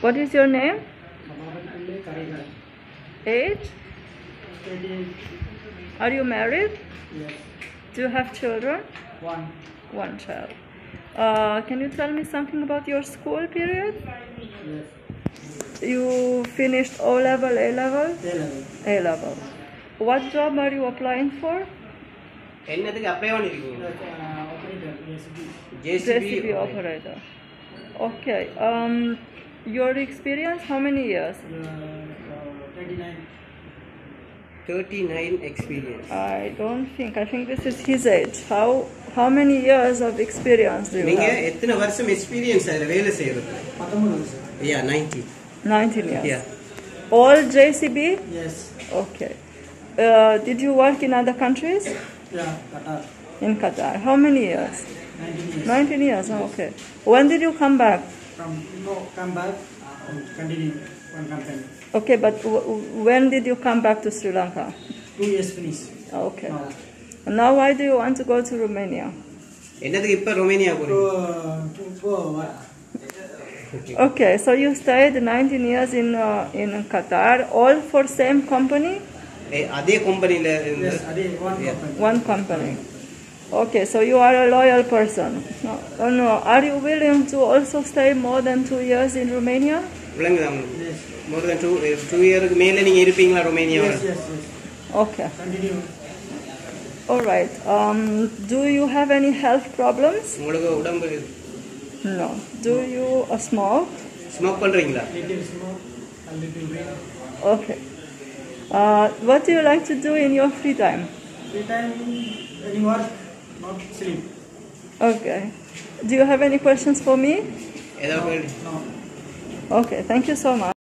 What is your name? Age? Are you married? Yes. Do you have children? One. One child. Can you tell me something about your school period? Yes. You finished O level, A level? A level. A level. What job are you applying for? Operator. JCB operator. Okay. Your experience, how many years? 39. 39 experience. I don't think. I think this is his age. How many years of experience do you நீங்க have? எத்தனை வருஷம் experience அதுல வேலை செய்யறது? 19. Yeah, 19. 19 years. Yeah. All JCB? Yes. Okay. Did you work in other countries? Yeah. Qatar. In Qatar. How many years? 19 years. 19 years. Oh, okay. When did you come back? Come back and continue one company. Okay, but when did you come back to Sri Lanka? 2 years finish. Okay. Now. And now why do you want to go to Romania? என்னதுக்கு இப்ப ரொமேனியா போறீங்க? Okay, so you stayed 19 years in Qatar, all for same company? அதே கம்பெனில Yes, one company. One company. Okay, so you are a loyal person. No. Are you willing to also stay more than 2 years in Romania? விளங்குதா உங்களுக்கு? More than 2 இயருக்கு மேல நீங்க இருப்பீங்களா ரொமேனியால? Yes. Okay. Continue. All right. Do you have any health problems? உங்களுக்கு உடம்பு No. Do you smoke? Smoke பண்றீங்களா? Little smoke and little drink. Okay. What do you like to do in your free time? Free time, any work, not sleep. Okay. Do you have any questions for me? ஏதாவது No. Okay. Thank you so much.